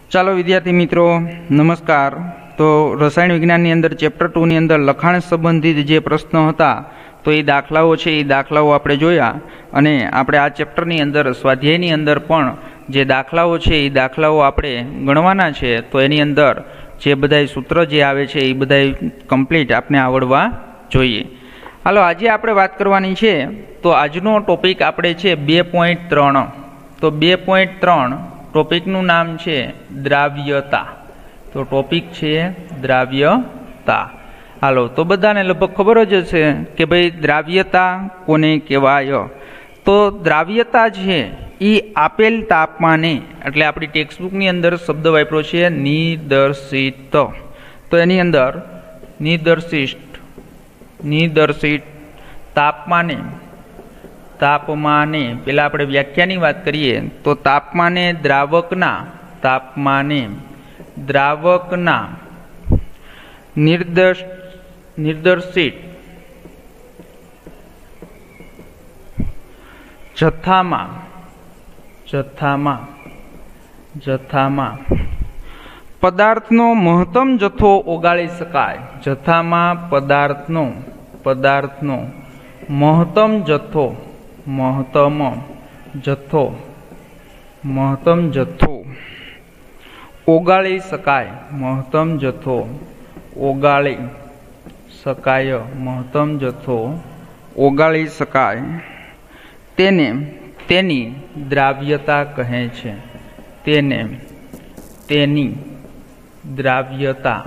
ચાલો વિદ્યાર્થી મિત્રો નમસ્કાર। તો રસાયણ વિજ્ઞાનની અંદર ચેપ્ટર 2 ની અંદર લખાણ સંબંધિત જે પ્રશ્નો હતા તો એ દાખલાઓ છે એ દાખલાઓ આપણે જોયા અને આપણે આ ચેપ્ટરની અંદર સ્વાધ્યાયની અંદર પણ જે દાખલાઓ છે એ દાખલાઓ આપણે ગણવાના છે। તો એની અંદર જે બધાય સૂત્ર જે આવે છે એ બધાય કમ્પ્લીટ આપણે આવડવા જોઈએ। હાલો આજે આપણે વાત કરવાની છે તો આજનો ટોપિક આપણે છે 2.3। તો 2.3 ટોપિકનું નામ છે દ્રાવ્યતા। તો ટોપિક છે દ્રાવ્યતા। હાલો તો બધાને લગભગ ખબર જ હશે કે ભાઈ દ્રાવ્યતા કોને કહેવાય। તો દ્રાવ્યતા છે એ આપેલ તાપમાને એટલે આપણી ટેક્સ્ટબુકની અંદર શબ્દ વાપર્યો છે નિર્દર્શિત। તો એની અંદર નિર્દર્શિત તાપમાને પેલા આપણે વ્યાખ્યાની વાત કરીએ તો તાપમાને દ્રાવકના નિર્દર્શિત જથ્થામાં પદાર્થનો મહત્તમ જથ્થો ઓગાળી શકાય। જથ્થામાં પદાર્થનો મહત્તમ જથ્થો ઓગાળી શકાય તેની દ્રાવ્યતા કહે છે। તેની દ્રાવ્યતા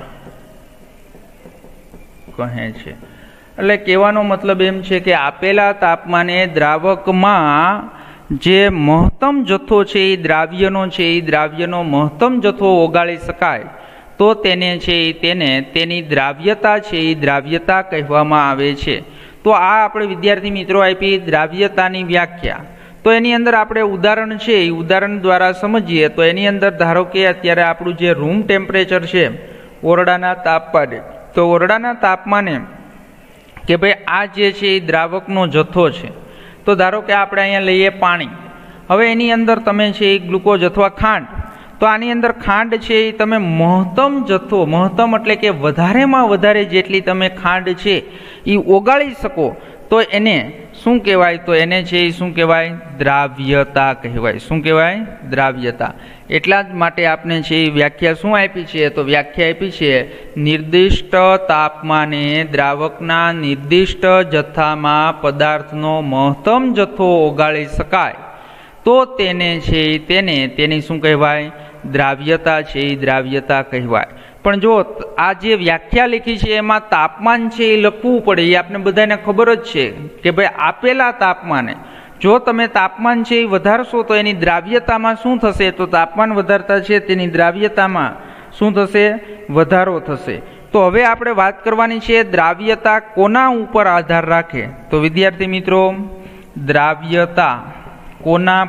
કહે છે। એટલે કહેવાનો મતલબ એમ છે કે આપેલા તાપમાને દ્રાવકમાં જે મહત્તમ જથ્થો છે એ દ્રાવ્યનો છે એ દ્રાવ્યનો મહત્તમ જથ્થો ઓગાળી શકાય તો તેની દ્રાવ્યતા છે એ દ્રાવ્યતા કહેવામાં આવે છે। તો આ આપણે વિદ્યાર્થી મિત્રો આપી દ્રાવ્યતાની વ્યાખ્યા। તો એની અંદર આપણે ઉદાહરણ છે એ ઉદાહરણ દ્વારા સમજીએ તો એની અંદર ધારો કે અત્યારે આપણું જે રૂમ ટેમ્પરેચર છે ઓરડાના તાપમાને, તો ઓરડાના તાપમાને કે ભાઈ આ જે છે એ દ્રાવકનો જથ્થો છે। તો ધારો કે આપણે અહીંયા લઈએ પાણી, હવે એની અંદર તમે છે એ ગ્લુકોઝ અથવા ખાંડ, તો આની અંદર ખાંડ છે એ તમે મહત્તમ એટલે કે વધારેમાં વધારે જેટલી તમે ખાંડ છે એ ઓગાળી શકો તો એને શું કહેવાય? તો એને છે એ શું કહેવાય? દ્રાવ્યતા કહેવાય। શું કહેવાય? દ્રાવ્યતા। એટલા જ માટે આપણે છે એ વ્યાખ્યા શું આપી છે? તો વ્યાખ્યા આપી છે નિર્દિષ્ટ તાપમાને દ્રાવકના નિર્દિષ્ટ જથ્થામાં પદાર્થનો મહત્તમ જથ્થો ઓગાળી શકાય તો તેની શું કહેવાય? દ્રાવ્યતા છે એ દ્રાવ્યતા કહેવાય। પણ જો આ જે વ્યાખ્યા લખી છે એમાં તાપમાન છે એ લખવું પડે, એ આપણે બધાને ખબર જ છે કે ભાઈ આપેલા તાપમાને જો તમે તાપમાન છે એ વધારશો તો એની દ્રાવ્યતામાં શું થશે? તો તાપમાન વધારતા છે તેની દ્રાવ્યતામાં શું થશે? વધારો થશે। તો હવે આપણે વાત કરવાની છે દ્રાવ્યતા કોના ઉપર આધાર રાખે? તો વિદ્યાર્થી મિત્રો દ્રાવ્યતા કોના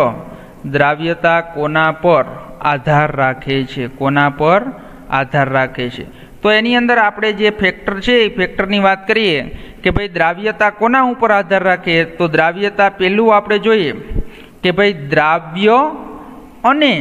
પર આધાર રાખે છે? કોના પર આધાર રાખે છે? તો એની અંદર આપણે જે ફેક્ટર છે એ ફેક્ટરની વાત કરીએ કે ભાઈ દ્રાવ્યતા કોના ઉપર આધાર રાખે? તો દ્રાવ્યતા પહેલું આપણે જોઈએ કે ભાઈ દ્રાવ્ય અને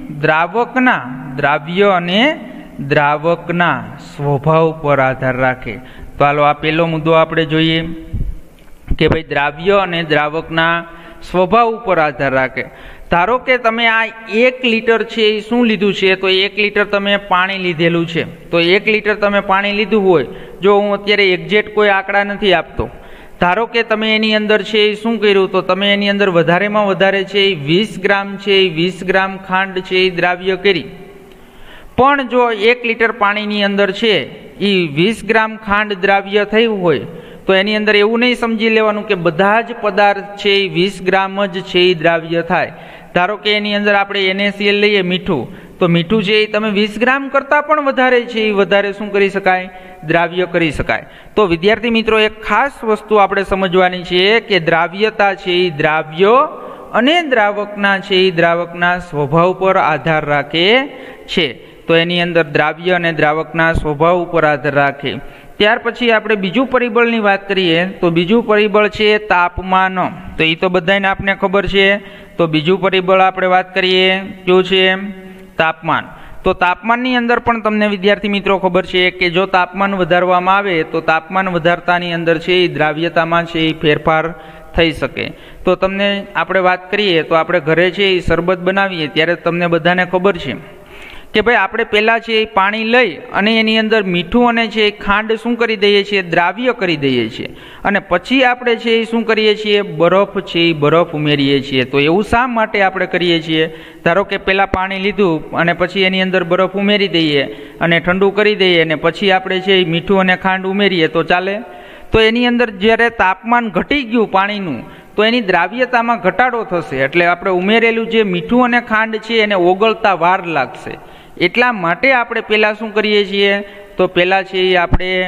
દ્રાવકના સ્વભાવ પર આધાર રાખે। તો હાલો આ પહેલો મુદ્દો આપણે જોઈએ કે ભાઈ દ્રાવ્ય અને દ્રાવકના સ્વભાવ ઉપર આધાર રાખે। ધારો કે તમે આ 1 લીટર છે એ શું લીધું છે? તો 1 લીટર તમે પાણી લીધેલું છે। તો 1 લીટર તમે પાણી લીધું હોય, જો હું અત્યારે એક્ઝેક્ટ કોઈ આંકડા નથી આપતો, ધારો કે તમે એની અંદર છે એ શું કર્યું? તો તમે એની અંદર વધારેમાં વધારે છે એ 20 ગ્રામ છે એ 20 ગ્રામ ખાંડ છે એ દ્રાવ્ય કરી। પણ જો 1 લીટર પાણીની અંદર છે એ 20 ગ્રામ ખાંડ દ્રાવ્ય થયું હોય તો એની અંદર એવું નહીં સમજી લેવાનું કે બધા જ પદાર્થ છે એ 20 ગ્રામ જ છે એ દ્રાવ્ય થાય। ધારો કે એની અંદર આપણે NaCl લઈએ, મીઠું, તો મીઠું છે એ તમે 20 ગ્રામ કરતાં પણ વધારે છે એ વધારે શું કરી શકાય? દ્રાવ્ય કરી શકાય। તો વિદ્યાર્થી મિત્રો એક ખાસ વસ્તુ આપણે સમજવાની છે કે દ્રાવ્યતા છે એ દ્રાવ્ય અને દ્રાવકના છે એ દ્રાવકના સ્વભાવ પર આધાર રાખે છે। તો એની અંદર દ્રાવ્ય અને દ્રાવકના સ્વભાવ ઉપર આધાર રાખે। ત્યાર પછી આપણે બીજું પરિબળની વાત કરીએ તો બીજું પરિબળ છે તાપમાન। તો એ તો બધાને આપને ખબર છે। તો બીજું પરિબળ આપણે વાત કરીએ કયું છે? તાપમાન. તો તાપમાનની અંદર પણ તમને વિદ્યાર્થી મિત્રો ખબર છે કે જો તાપમાન વધારવામાં આવે તો તાપમાન વધારતાની અંદર છે એ દ્રાવ્યતામાં છે એ ફેરફાર થઈ શકે. તો તમને આપણે વાત કરીએ તો આપણે ઘરે છે એ શરબત બનાવીએ ત્યારે તમને બધાને ખબર છે કે ભાઈ આપણે પહેલાં છે એ પાણી લઈ અને એની અંદર મીઠું અને છે એ ખાંડ શું કરી દઈએ છીએ, દ્રાવ્ય કરી દઈએ છીએ, અને પછી આપણે છે એ શું કરીએ છીએ, બરફ છે એ બરફ ઉમેરીએ છીએ. તો એવું શા માટે આપણે કરીએ છીએ? ધારો કે પહેલાં પાણી લીધું અને પછી એની અંદર બરફ ઉમેરી દઈએ અને ઠંડુ કરી દઈએ અને પછી આપણે છે એ મીઠું અને ખાંડ ઉમેરીએ તો ચાલે? તો એની અંદર જ્યારે તાપમાન ઘટી ગયું પાણીનું તો એની દ્રાવ્યતામાં ઘટાડો થશે, એટલે આપણે ઉમેરેલું જે મીઠું અને ખાંડ છે એને ઓગળતા વાર લાગશે. એટલા માટે આપણે પહેલાં શું કરીએ છીએ, તો પહેલાં છે એ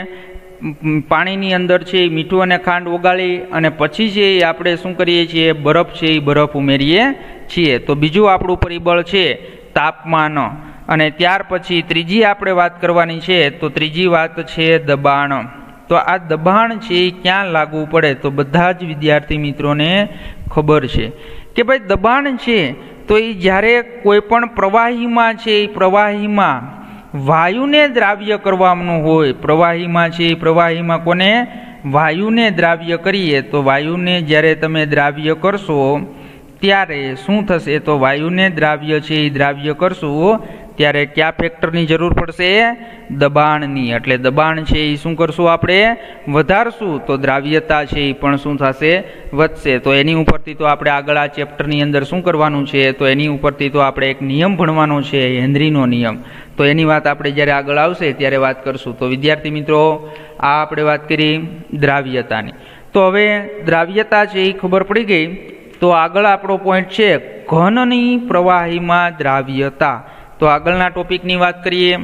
આપણે પાણીની અંદર છે એ મીઠું અને ખાંડ ઓગાળી અને પછી છે એ આપણે શું કરીએ છીએ, બરફ છે એ બરફ ઉમેરીએ છીએ. તો બીજું આપણું પરિબળ છે તાપમાન. અને ત્યાર પછી ત્રીજી આપણે વાત કરવાની છે, તો ત્રીજી વાત છે દબાણ. તો આ દબાણ છે એ ક્યાં લાગુ પડે? તો બધા જ વિદ્યાર્થી મિત્રોને ખબર છે કે ભાઈ દબાણ છે તો એ જ્યારે કોઈ પણ પ્રવાહીમાં છે એ પ્રવાહીમાં વાયુને દ્રાવ્ય કરવાનું હોય, પ્રવાહીમાં છે એ પ્રવાહીમાં કોને? વાયુને દ્રાવ્ય કરીએ. તો વાયુને જ્યારે તમે દ્રાવ્ય કરશો ત્યારે શું થશે? તો વાયુને દ્રાવ્ય છે એ દ્રાવ્ય કરશું ત્યારે કયા ફેક્ટરની જરૂર પડશે? દબાણની. એટલે દબાણ છે એ શું કરશું? આપણે વધારશું તો દ્રાવ્યતા છે એ પણ શું થશે? વધશે. તો એની ઉપરથી તો આપણે આગળ આ ચેપ્ટરની અંદર શું કરવાનું છે, તો એની ઉપરથી તો આપણે એક નિયમ ભણવાનો છે, હેનરીનો નિયમ. તો એની વાત આપણે જ્યારે આગળ આવશે ત્યારે વાત કરશું. તો વિદ્યાર્થી મિત્રો આ આપણે વાત કરી દ્રાવ્યતાની. તો હવે દ્રાવ્યતા છે એ ખબર પડી ગઈ. તો આગળ આપણો પોઈન્ટ છે ઘનની પ્રવાહીમાં દ્રાવ્યતા. તો આગળના ટોપિકની વાત કરીએ.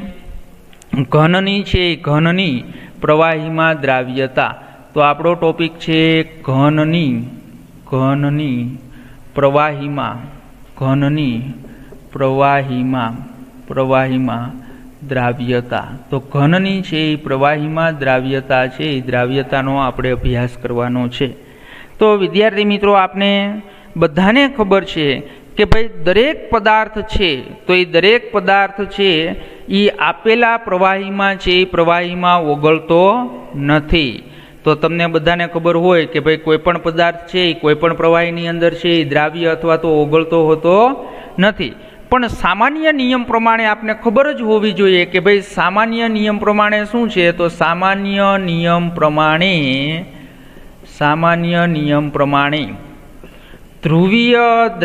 ઘનની છે ઘનની પ્રવાહીમાં દ્રાવ્યતા. તો આપણો ટોપિક છે ઘનની પ્રવાહીમાં દ્રાવ્યતા. તો ઘનની છે એ પ્રવાહીમાં દ્રાવ્યતા છે એ દ્રાવ્યતાનો આપણે અભ્યાસ કરવાનો છે. તો વિદ્યાર્થી મિત્રો આપને બધાને ખબર છે કે ભાઈ દરેક પદાર્થ છે તો એ દરેક પદાર્થ છે એ આપેલા પ્રવાહીમાં છે એ પ્રવાહીમાં ઓગળતો નથી. તો તમને બધાને ખબર હોય કે ભાઈ કોઈ પણ પદાર્થ છે એ કોઈ પણ પ્રવાહીની અંદર છે એ દ્રાવ્ય અથવા તો ઓગળતો હોતો નથી. પણ સામાન્ય નિયમ પ્રમાણે આપને ખબર જ હોવી જોઈએ કે ભાઈ સામાન્ય નિયમ પ્રમાણે શું છે? તો સામાન્ય નિયમ પ્રમાણે ધ્રુવીય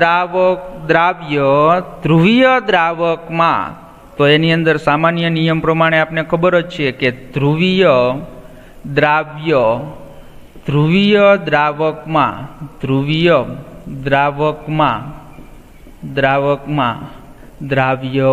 દ્રાવકમાં, તો એની અંદર સામાન્ય નિયમ પ્રમાણે આપને ખબર જ છે કે ધ્રુવીય દ્રાવકમાં દ્રાવ્ય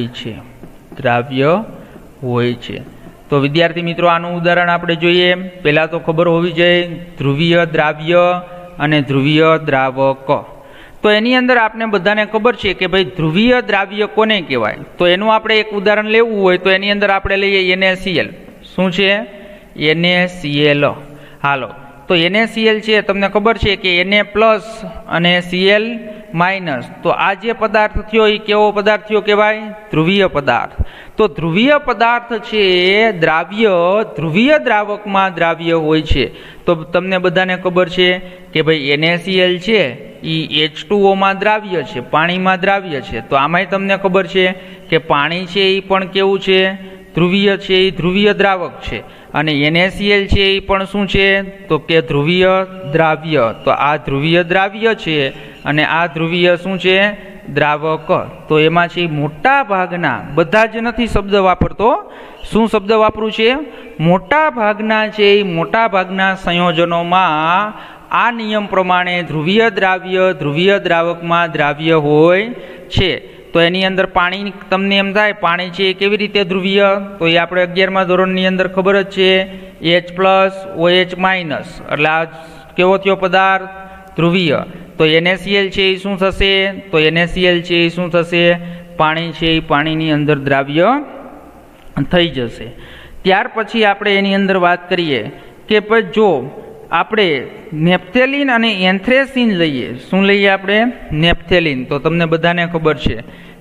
હોય છે. તો વિદ્યાર્થી મિત્રો આનું ઉદાહરણ આપણે જોઈએ. પહેલા તો ખબર હોવી જોઈએ ધ્રુવીય દ્રાવ્ય અને ધ્રુવીય દ્રાવક. તો એની અંદર આપણે બધાને ખબર છે કે ભાઈ ધ્રુવીય દ્રાવ્ય કોને કહેવાય? તો એનું આપણે એક ઉદાહરણ લેવું હોય તો એની અંદર આપણે લઈએ NaCl. શું છે? NaCl. હાલો, તો NaCl છે તમને ખબર છે કે Na+ અને Cl-. તો આ જે પદાર્થ થયો એ કેવો પદાર્થ થયો કહેવાય? ધ્રુવીય પદાર્થ. તો ધ્રુવીય પદાર્થ છે ધ્રુવીય દ્રાવકમાં દ્રાવ્ય હોય છે. તો તમને બધાને ખબર છે કે ભાઈ NaCl છે એ H2O દ્રાવ્ય છે, પાણીમાં દ્રાવ્ય છે. તો આમાંય તમને ખબર છે કે પાણી છે એ પણ કેવું છે? ધ્રુવીય છે, એ ધ્રુવીય દ્રાવક છે. અને NaCl છે એ પણ શું છે? તો કે ધ્રુવીય દ્રાવ્ય. તો આ ધ્રુવીય દ્રાવ્ય છે અને આ ધ્રુવીય શું છે? દ્રાવક. તો એમાં છે મોટા ભાગના, બધા જ નથી શબ્દ વાપરતો, શું શબ્દ વાપરું છે? મોટા ભાગના છે એ મોટા ભાગના સંયોજનોમાં આ નિયમ પ્રમાણે ધ્રુવીય દ્રાવકમાં દ્રાવ્ય હોય છે. તો એની અંદર પાણી, તમને એમ થાય પાણી છે એ કેવી રીતે ધ્રુવીય? તો એ આપણે 11મા ધોરણની અંદર ખબર જ છે, H+, OH-. એટલે આ કેવો થયો પદાર્થ? ધ્રુવીય. તો NaCl છે એ શું થશે? તો NaCl છે એ શું થશે? પાણી છે એ પાણીની અંદર દ્રાવ્ય થઈ જશે. ત્યાર પછી આપણે એની અંદર વાત કરીએ કે ભાઈ જો આપણે નેપ્થેલિન અને એન્થ્રેસિન લઈએ. શું લઈએ આપણે? નેપ્થેલિન. તો તમને બધાને ખબર છે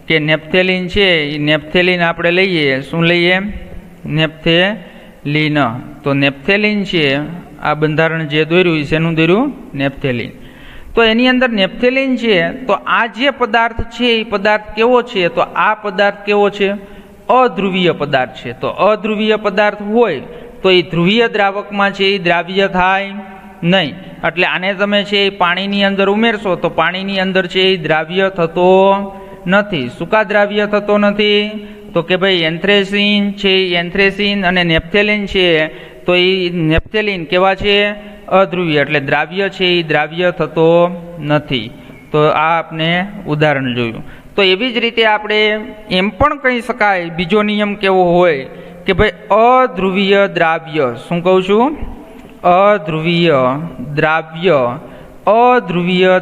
કે નેપ્થેલિન છે એ નેપ્થેલિન આપણે લઈએ, શું લઈએ? નેપ્થેલિન. તો નેપ્થેલિન છે આ બંધારણ જે દોર્યું શેનું દોર્યું? નેપ્થેલિન. તો એની અંદર નેપ્થેલિન છે, તો આ જે પદાર્થ છે એ પદાર્થ કેવો છે? તો આ પદાર્થ કેવો છે? અધ્રુવીય પદાર્થ છે. તો અધ્રુવીય પદાર્થ હોય તો એ ધ્રુવીય દ્રાવકમાં છે એ દ્રાવ્ય થાય નહીં. એટલે આને તમે છે એ પાણીની અંદર ઉમેરશો તો પાણીની અંદર છે એ દ્રાવ્ય થતો નથી. સૂકા દ્રાવ્ય થતો નથી. તો કે ભાઈ એન્થ્રેસિન છે, એન્થ્રેસિન અને નેપ્થેલિન છે, તો એ નેપ્થેલિન કેવા છે? અધ્રુવીય. એટલે દ્રાવ્ય છે એ દ્રાવ્ય થતો નથી. તો આ આપણે ઉદાહરણ જોયું. તો એવી જ રીતે આપણે એમ પણ કહી શકાય, બીજો નિયમ કેવો હોય કે ભાઈ અધ્રુવીય દ્રાવ્ય, શું કહું છું? અધ્રુવીય દ્રાવ્ય અધ્રુવીય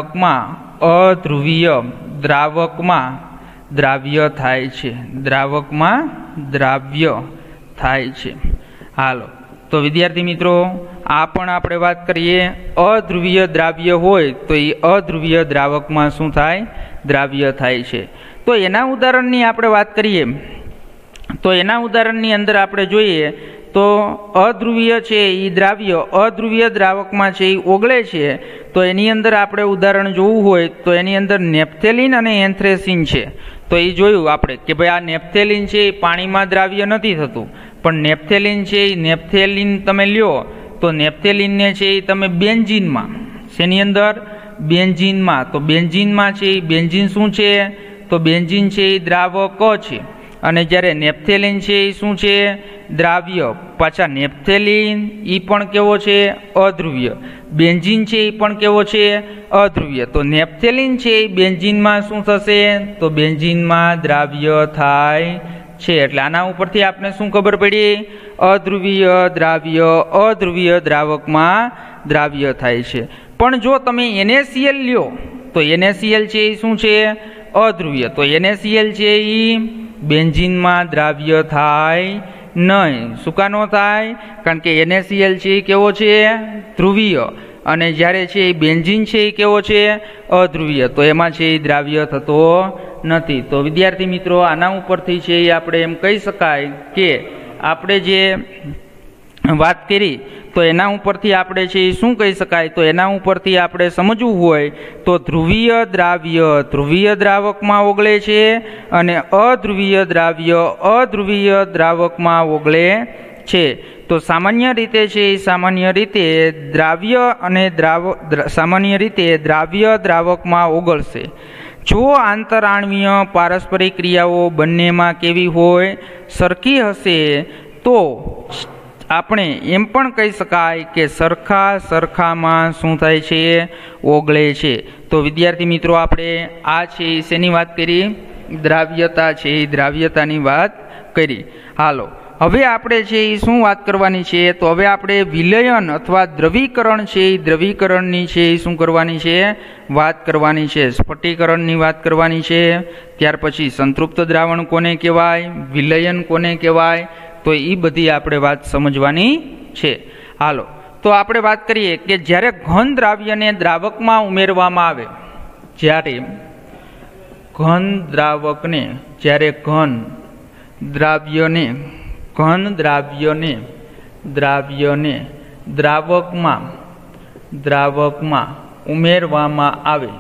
દ્રાવકમાં દ્રાવ્ય થાય છે. દ્રાવકમાં દ્રાવ્ય થાય છે. હાલો, તો વિદ્યાર્થી મિત્રો આ પણ આપણે વાત કરીએ, અધ્રુવીય દ્રાવ્ય હોય તો એ અધ્રુવીય દ્રાવકમાં શું થાય? દ્રાવ્ય થાય છે. તો એના ઉદાહરણની આપણે વાત કરીએ, તો એના ઉદાહરણની અંદર આપણે જોઈએ તો અધ્રુવીય છે એ દ્રાવ્ય અધ્રુવીય દ્રાવકમાં છે એ ઓગળે છે. તો એની અંદર આપણે ઉદાહરણ જોવું હોય તો એની અંદર નેપ્થેલિન અને એન્થ્રેસિન છે. તો એ જોયું આપણે કે ભાઈ આ નેપ્થેલિન છે એ પાણીમાં દ્રાવ્ય નથી થતું, પણ નેપ્થેલિન છે એ નેપ્થેલિન તમે લ્યો તો નેપ્થેલિનને છે એ તમે બેન્ઝીનમાં, શેની અંદર? બેન્ઝીનમાં. તો બેન્ઝીનમાં છે એ બેન્ઝીન શું છે? તો બેન્ઝીન છે એ દ્રાવક છે, અને જ્યારે નેપ્થેલિન છે એ શું છે? દ્રાવ્ય. પાછા નેપ્થેલિન એ પણ કેવો છે? અધ્રુવીય. બેન્ઝીન છે એ પણ કેવો છે? અધ્રુવીય. તો નેપ્થેલિન છે એ બેન્ઝીનમાં શું થશે? તો બેન્ઝીનમાં દ્રાવ્ય થાય છે. એટલે આના ઉપરથી આપણે શું ખબર પડી? અધ્રુવીય દ્રાવ્ય અધ્રુવીય દ્રાવકમાં દ્રાવ્ય થાય છે. પણ જો તમે NaCl લ્યો તો NaCl છે એ શું છે? અધ્રુવીય. તો NaCl છે એ બેન્ઝીનમાં દ્રાવ્ય થાય નહીં. શું કાં ન થાય? કારણ કે NaCl છે એ કેવો છે? ધ્રુવીય. અને જ્યારે છે એ બેન્ઝીન છે એ કેવો છે? અધ્રુવીય. તો એમાં છે એ દ્રાવ્ય થતો નથી. તો વિદ્યાર્થી મિત્રો આના ઉપરથી છે એ આપણે એમ કહી શકાય કે આપણે જે વાત કરી તો એના ઉપરથી આપણે છે એ શું કહી શકાય? તો એના ઉપરથી આપણે સમજવું હોય તો ધ્રુવીય દ્રાવ્ય ધ્રુવીય દ્રાવકમાં ઓગળે છે અને અધ્રુવીય દ્રાવ્ય અધ્રુવીય દ્રાવકમાં ઓગળે છે. તો સામાન્ય રીતે છે એ સામાન્ય રીતે દ્રાવ્ય દ્રાવકમાં ઓગળશે. જો આંતરાણવીય પારસ્પરિક ક્રિયાઓ બંનેમાં કેવી હોય? સરખી હશે તો આપણે એમ પણ કહી શકાય કે સરખામાં શું થાય છે? ઓગળે છે. તો વિદ્યાર્થી મિત્રો આપણે આ છે શેની વાત કરી? દ્રાવ્યતા છે એ દ્રાવ્યતાની વાત કરી. હાલો, હવે આપણે છે એ શું વાત કરવાની છે? તો હવે આપણે વિલયન અથવા દ્રવીકરણ છે એ દ્રવીકરણની છે એ શું કરવાની છે? વાત કરવાની છે. સ્ફટિકરણની વાત કરવાની છે. ત્યાર પછી સંતૃપ્ત દ્રાવણ કોને કહેવાય? વિલયન કોને કહેવાય? તો એ બધી આપણે વાત સમજવાની છે. હાલો, તો આપણે વાત કરીએ કે જ્યારે ઘન દ્રાવ્યને દ્રાવકમાં ઉમેરવામાં આવે, જ્યારે ઘન દ્રાવ્યને દ્રાવકમાં ઉમેરવામાં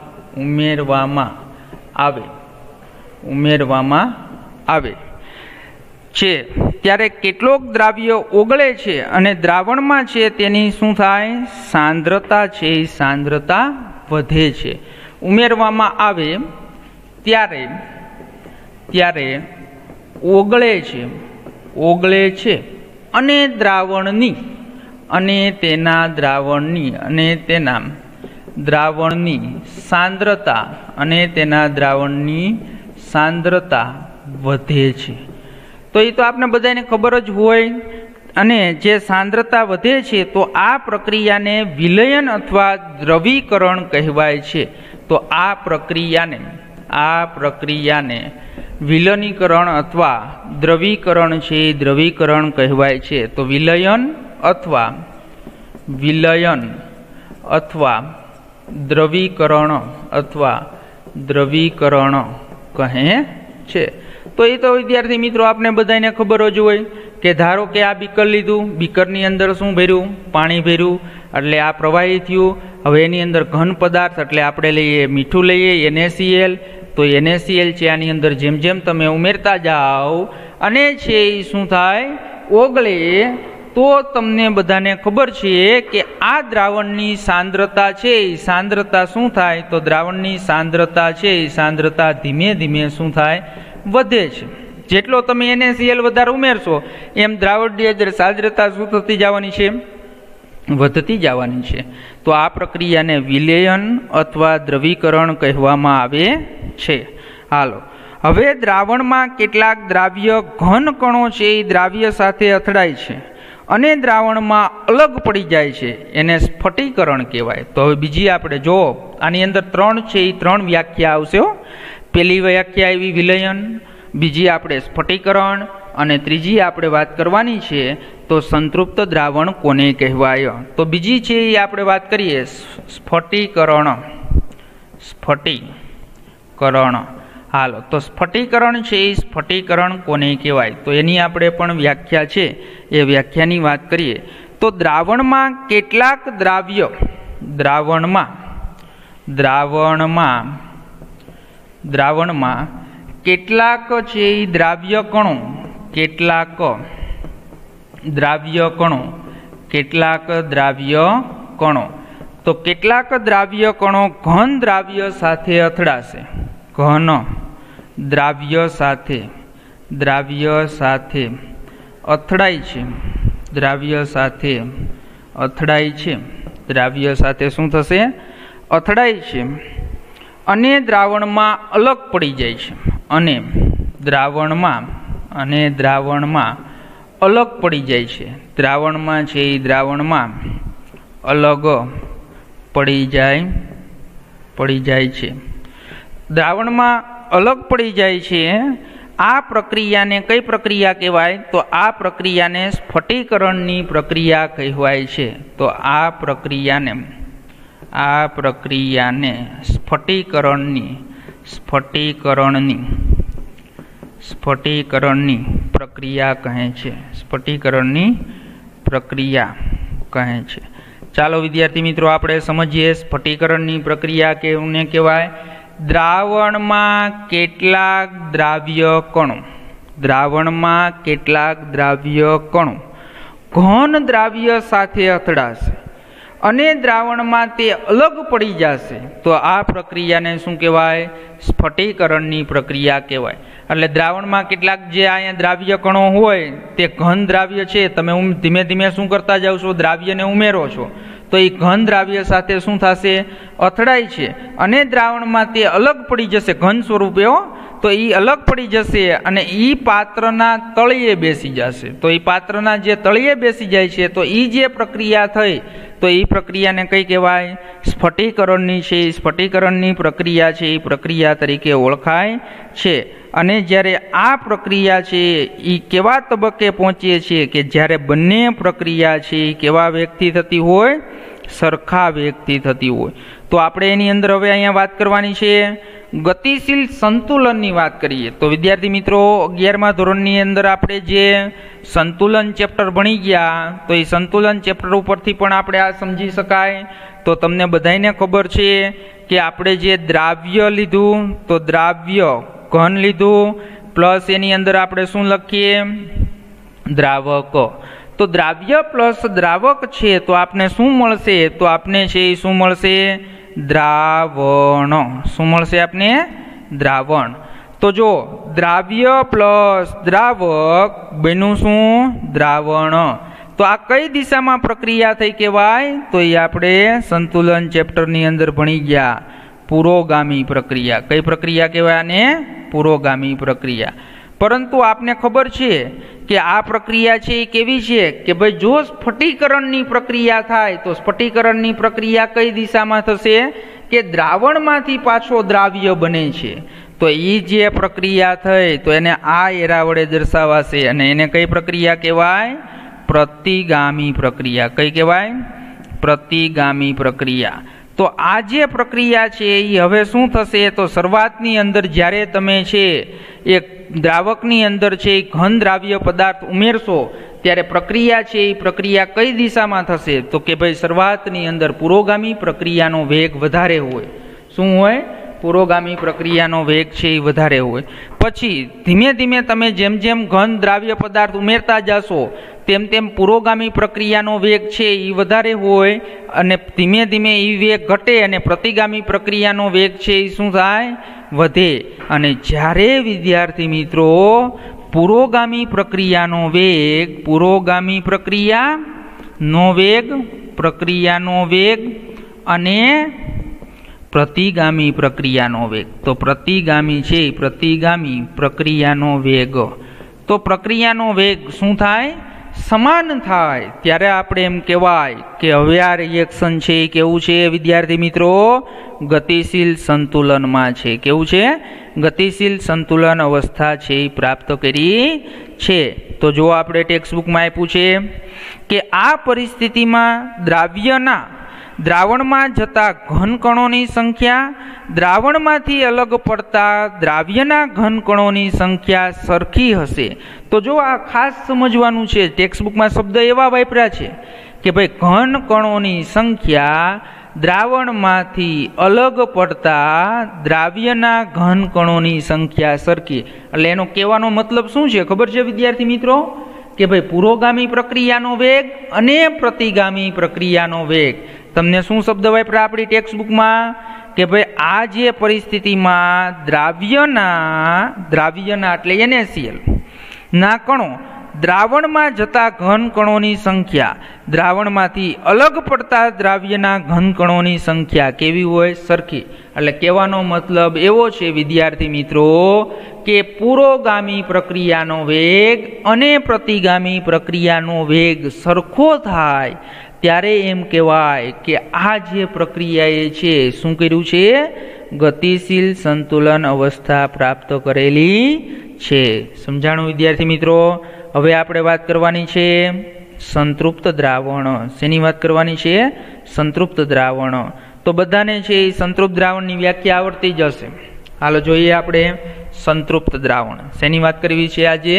આવે છે ત્યારે કેટલોક દ્રાવ્ય ઓગળે છે અને દ્રાવણમાં છે તેની શું થાય? સાંદ્રતા છે એ સાંદ્રતા વધે છે. ઉમેરવામાં આવે ત્યારે ઓગળે છે અને તેના દ્રાવણની સાંદ્રતા વધે છે. તો એ તો આપણે બધાને ખબર જ હોય. અને જે સાંદ્રતા વધે છે તો આ પ્રક્રિયાને વિલયન અથવા દ્રવીકરણ કહેવાય છે. તો આ પ્રક્રિયાને વિલનીકરણ અથવા દ્રવીકરણ છે દ્રવીકરણ કહેવાય છે. તો વિલયન અથવા કહે છે। તો એ તો વિદ્યાર્થી મિત્રો આપને બધાને ખબર જ હોય કે ધારો કે આ બીકર લીધું, બીકરની અંદર શું ભર્યું? પાણી ભર્યું, એટલે આ પ્રવાહી થયું। હવે એની અંદર ઘન પદાર્થ એટલે આપણે લઈએ મીઠું લઈએ NaCl। તો NaCl છે આની અંદર જેમ જેમ તમે ઉમેરતા જાઓ અને છે એ શું થાય? ઓગળે। તો તમને બધાને ખબર છે કે આ દ્રાવણની સાંદ્રતા છે એ સાંદ્રતા શું થાય? તો દ્રાવણની સાંદ્રતા છે એ સાંદ્રતા ધીમે ધીમે શું થાય? વધે છે। જેટલો તમે NaCl વધારે ઉમેરશો એમ દ્રાવણની અંદર સાંદ્રતા શું થતી જવાની છે? વધતી જવાની છે। તો આ પ્રક્રિયાને વિલયન અથવા દ્રવીકરણ કહેવામાં આવે છે। હાલો, હવે દ્રાવણમાં કેટલાક દ્રાવ્ય ઘન કણો છે એ દ્રાવ્ય સાથે અથડાય છે અને દ્રાવણમાં અલગ પડી જાય છે, એને સ્ફટિકરણ કહેવાય। તો હવે બીજી આપણે જો આની અંદર 3 છે એ 3 વ્યાખ્યા આવશે। પહેલી વ્યાખ્યા આવી વિલયન, બીજી આપણે સ્ફટિકરણ અને ત્રીજી આપણે વાત કરવાની છે તો સંતૃપ્ત દ્રાવણ કોને કહેવાય? તો બીજી છે એ આપણે વાત કરીએ સ્ફટિકરણ। સ્ફટિકરણ, હાલો, તો સ્ફટિકરણ છે એ સ્ફટિકરણ કોને કહેવાય? તો એની આપણે પણ વ્યાખ્યા છે એ વ્યાખ્યાની વાત કરીએ તો દ્રાવણમાં કેટલાક દ્રાવ્ય દ્રાવણમાં કેટલાક છે એ દ્રાવ્ય કણો કેટલાક દ્રાવ્ય કણો તો કેટલાક દ્રાવ્ય કણો ઘન દ્રાવ્ય સાથે અથડાશે। ઘન દ્રાવ્ય સાથે અથડાય છે, દ્રાવ્ય સાથે શું થશે? અથડાય છે અને દ્રાવણમાં અલગ પડી જાય છે, અને દ્રાવણમાં અલગ પડી જાય છે। દ્રાવણમાં છે એ દ્રાવણમાં અલગ પડી જાય છે, દ્રાવણમાં અલગ પડી જાય છે। આ પ્રક્રિયાને કઈ પ્રક્રિયા કહેવાય? તો આ પ્રક્રિયાને સ્ફટિકરણની પ્રક્રિયા કહેવાય છે। તો આ પ્રક્રિયાને સ્ફટિકરણની પ્રક્રિયા કહે છે। સ્ફટિકરણની પ્રક્રિયા કહે છે। ચાલો વિદ્યાર્થી મિત્રો આપણે સમજીએ સ્ફટિકરણની પ્રક્રિયા કેને કહેવાય? દ્રાવણમાં કેટલાક દ્રાવ્ય કણો ઘન દ્રાવ્ય સાથે અથડાશે અને દ્રાવણમાં તે અલગ પડી જશે તો આ પ્રક્રિયાને શું કહેવાય? સ્ફટિકરણની પ્રક્રિયા કહેવાય। એટલે દ્રાવણમાં કેટલાક જે અહીંયા દ્રાવ્ય કણો હોય તે ઘન દ્રાવ્ય છે, તમે ધીમે ધીમે શું કરતા જાવ છો? દ્રાવ્યને ઉમેરો છો તો એ ઘન દ્રાવ્ય સાથે શું થશે? અથડાય છે અને દ્રાવણમાં તે અલગ પડી જશે ઘન સ્વરૂપે। તો એ અલગ પડી જશે અને એ પાત્રના તળિયે બેસી જશે। તો એ પાત્રના જે તળિયે બેસી જાય છે તો એ જે પ્રક્રિયા થઈ તો એ પ્રક્રિયાને કઈ કહેવાય? સ્ફટિકરણની છે। સ્ફટિકરણની પ્રક્રિયા છે એ પ્રક્રિયા તરીકે ઓળખાય છે। અને જ્યારે આ પ્રક્રિયા છે એ કેવા તબક્કે પહોંચીએ છીએ કે જ્યારે બંને પ્રક્રિયા છે એ કેવા વેગથી થતી હોય? સરખા વેગથી થતી હોય। તો આપણે એની અંદર હવે અહીંયા વાત કરવાની છે ગતિશીલ સંતુલનની વાત કરીએ તો વિદ્યાર્થી મિત્રો 11મા ધોરણની અંદર આપણે જે સંતુલન ચેપ્ટર ભણી ગયા તો એ સંતુલન ચેપ્ટર ઉપરથી પણ આપણે આ સમજી શકાય। તો તમને બધાને ખબર છે કે આપણે જે દ્રાવ્ય લીધું તો દ્રાવ્ય ઘન લીધું પ્લસ એની અંદર આપણે શું લખીએ? દ્રાવક। તો દ્રાવ્ય પ્લસ દ્રાવક છે તો આપને શું મળશે? તો આપને છે એ શું મળશે? દ્રાવણ। શું મળશે આપને? દ્રાવણ। તો જો દ્રાવ્ય પ્લસ દ્રાવક બન્યું શું? દ્રાવણ। તો આ કઈ દિશામાં પ્રક્રિયા થઈ કહેવાય? તો એ આપણે સંતુલન ચેપ્ટરની અંદર ભણી ગયા પુરોગામી પ્રક્રિયા। કઈ પ્રક્રિયા કહેવાય આને? પુરોગામી પ્રક્રિયા। પરંતુ આપને ખબર છે કે આ પ્રક્રિયા છે એ કેવી છે કે ભાઈ જો સ્ફટિકરણની પ્રક્રિયા થાય તો સ્ફટિકરણની પ્રક્રિયા કઈ દિશામાં થશે? કે દ્રાવણમાંથી પાછો દ્રાવ્ય બને છે। તો એ જે પ્રક્રિયા થઈ તો એને આ એરા વડે દર્શાવાશે અને એને કઈ પ્રક્રિયા કહેવાય? પ્રતિગામી પ્રક્રિયા। કઈ કહેવાય? પ્રતિગામી પ્રક્રિયા। તો તો આ જે પ્રક્રિયા છે એ હવે શું થશે, તો શરૂઆતની અંદર જ્યારે તમે છે એક દ્રાવકની અંદર છે એ ઘન દ્રાવ્ય પદાર્થ ઉમેરશો ત્યારે પ્રક્રિયા છે એ પ્રક્રિયા કઈ દિશામાં થશે, તો કે ભાઈ શરૂઆતની અંદર પુરોગામી પ્રક્રિયાનો વેગ વધારે હોય. શું હોય? પુરોગામી પ્રક્રિયાનો વેગ છે એ વધારે હોય. પછી ધીમે ધીમે તમે જેમ જેમ ઘન દ્રાવ્ય પદાર્થ ઉમેરતા જશો તેમ તેમ પુરોગામી પ્રક્રિયાનો વેગ છે એ વધારે હોય અને ધીમે ધીમે એ વેગ ઘટે અને પ્રતિગામી પ્રક્રિયાનો વેગ છે એ શું થાય? વધે. અને જ્યારે વિદ્યાર્થી મિત્રો પુરોગામી પ્રક્રિયાનો વેગ અને પ્રતિગામી પ્રક્રિયાનો વેગ, તો પ્રતિગામી છે પ્રતિગામી પ્રક્રિયાનો વેગ, તો પ્રક્રિયાનો વેગ શું થાય? સમાન થાય. ત્યારે આપણે એમ કહેવાય કે હવે આ રિએક્શન છે એ કેવું છે વિદ્યાર્થી મિત્રો? ગતિશીલ સંતુલનમાં છે. કેવું છે? ગતિશીલ સંતુલન અવસ્થા છે એ પ્રાપ્ત કરી છે. તો જો આપણે ટેક્સ્ટબુકમાં આપ્યું છે કે આ પરિસ્થિતિમાં દ્રાવણમાં જતા ઘન કણોની સંખ્યા દ્રાવણમાંથી અલગ પડતા દ્રાવ્યના ઘન કણોની સંખ્યા સરખી હશે. તો જો આ ખાસ સમજવાનું છે, ટેક્સ્ટબુકમાં શબ્દ એવા વાપર્યા છે કે ભાઈ ઘન કણોની સંખ્યા દ્રાવણમાંથી અલગ પડતા દ્રાવ્યના ઘન કણોની સંખ્યા સરખી. એટલે એનો કહેવાનો મતલબ શું છે ખબર છે વિદ્યાર્થી મિત્રો? કે ભાઈ પુરોગામી પ્રક્રિયાનો વેગ અને પ્રતિગામી પ્રક્રિયાનો વેગ. તમને શું શબ્દ વાપર્યા આપણી ટેક્સ્ટબુકમાં? કે ભાઈ આ જે પરિસ્થિતિમાં દ્રાવ્યના એટલે NaCl ના કણો દ્રાવણમાં જતા ઘન કણોની સંખ્યા દ્રાવણમાંથી અલગ પડતા દ્રાવ્યના ઘન કણોની સંખ્યા કેવી હોય? સરખી. એટલે કહેવાનો મતલબ એવો છે વિદ્યાર્થી મિત્રો કે પુરોગામી પ્રક્રિયાનો વેગ અને પ્રતિગામી પ્રક્રિયાનો વેગ સરખો થાય ત્યારે એમ કહેવાય કે આ જે પ્રક્રિયાએ છે શું કર્યું છે? ગતિશીલ સંતુલન અવસ્થા પ્રાપ્ત કરેલી છે. સમજાણું વિદ્યાર્થી મિત્રો? હવે આપણે વાત કરવાની છે સંતૃપ્ત દ્રાવણ. શેની વાત કરવાની છે? સંતૃપ્ત દ્રાવણ. તો બધાને છે એ સંતૃપ્ત દ્રાવણની વ્યાખ્યા આવડતી જ હશે. હાલો જોઈએ આપણે સંતૃપ્ત દ્રાવણ. શેની વાત કરવી છે આજે?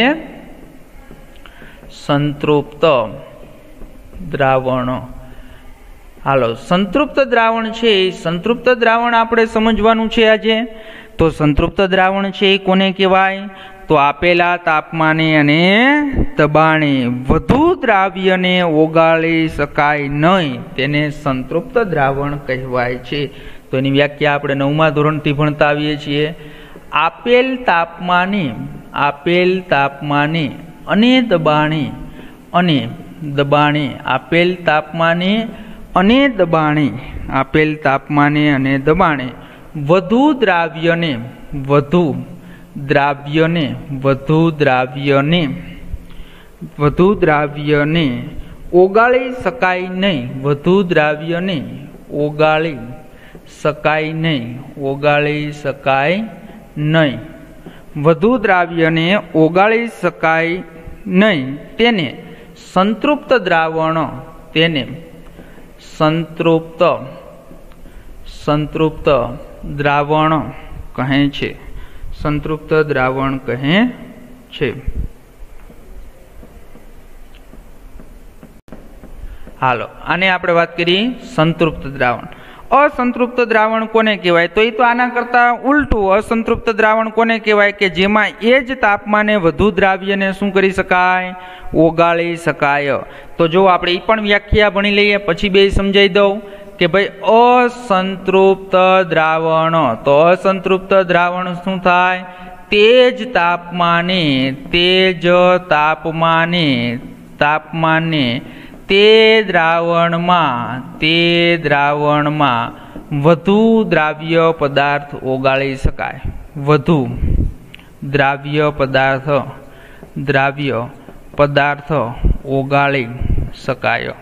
સંતૃપ્ત દ્રાવણ. હાલો સંતૃપ્ત દ્રાવણ છે એ સંતૃપ્ત દ્રાવણ આપણે સમજવાનું છે આજે. તો સંતૃપ્ત દ્રાવણ છે એ કોને કહેવાય? તો આપેલા તાપમાને અને દબાણે વધુ દ્રાવ્યને ઓગાળી શકાય નહીં તેને સંતૃપ્ત દ્રાવણ કહેવાય છે. તો એની વ્યાખ્યા આપણે 9મા ધોરણથી ભણતા આવીએ છીએ. આપેલ તાપમાને અને દબાણે આપેલ તાપમાને અને દબાણે વધુ દ્રાવ્યને ઓગાળી શકાય નહીં. વધુ દ્રાવ્યને ઓગાળી શકાય નહીં તેને સંતૃપ્ત દ્રાવણ કહે છે. સંતૃપ્ત દ્રાવણ કહે છે. હાલો આને આપણે વાત કરીએ સંતૃપ્ત દ્રાવણ. અસંતૃપ્ત દ્રાવણ કોને કહેવાય? તો એ તો આના કરતા ઉલટું. અસંતૃપ્ત દ્રાવણ કોને કહેવાય? કે જેમાં એ જ તાપમાને વધુ દ્રાવ્યને શું કરી શકાય? ઓગાળી શકાય. તો જો આપણે એ પણ વ્યાખ્યા ભણી લઈએ પછી બે સમજાઈ દઉં કે ભાઈ અસંતૃપ્ત દ્રાવણ. તો અસંતૃપ્ત દ્રાવણ શું થાય? તે જ તાપમાને તે દ્રાવણમાં વધુ દ્રાવ્ય પદાર્થ ઓગાળી શકાય. વધુ દ્રાવ્ય પદાર્થ ઓગાળી શકાય.